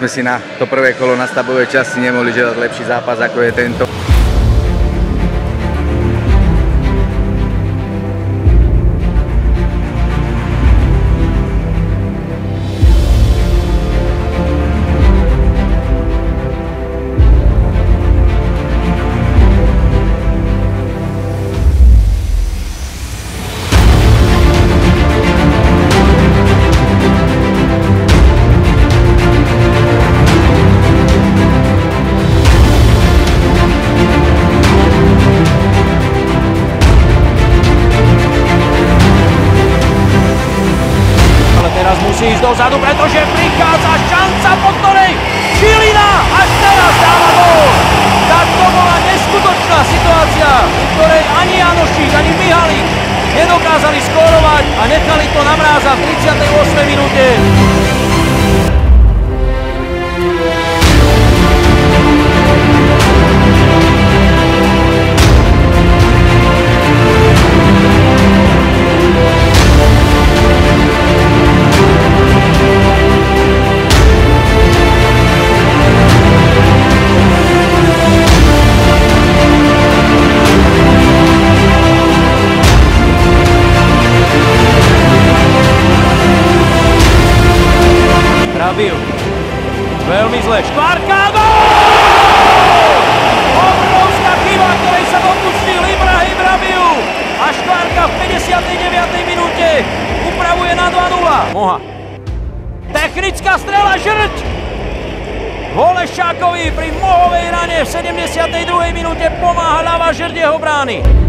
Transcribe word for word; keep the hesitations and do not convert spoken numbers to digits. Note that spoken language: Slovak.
sme si na to prvé kolo na stavbovej časti nemohli žiadať lepší zápas, ako je tento. Musí ísť dozadu, pretože prichádza šanca, po ktorej Žilina až teraz dáva gól. Tak to bola neskutočná situácia, v ktorej ani Janošík, ani Mihalík nedokázali skórovať a nechali to na Mráza v tridsiatej ôsmej minúte. Rabiu. Veľmi zle. Škvárka, gól! Obrovská chyba, ktorej sa dopustil Ibrahim Rabiu. A Škvárka v päťdesiatej deviatej minúte upravuje na dva nula. Moha. Technická strela, Žrť! Holeščákovi pri Mohovej rane v sedemdesiatej druhej minúte pomáha ľava Žrť jeho brány.